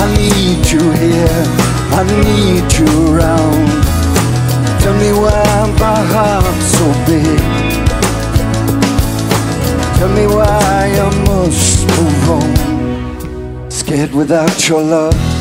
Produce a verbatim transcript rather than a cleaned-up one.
I need you here, I need you around. Tell me why my heart's so big. Tell me why I must move on, scared without your love.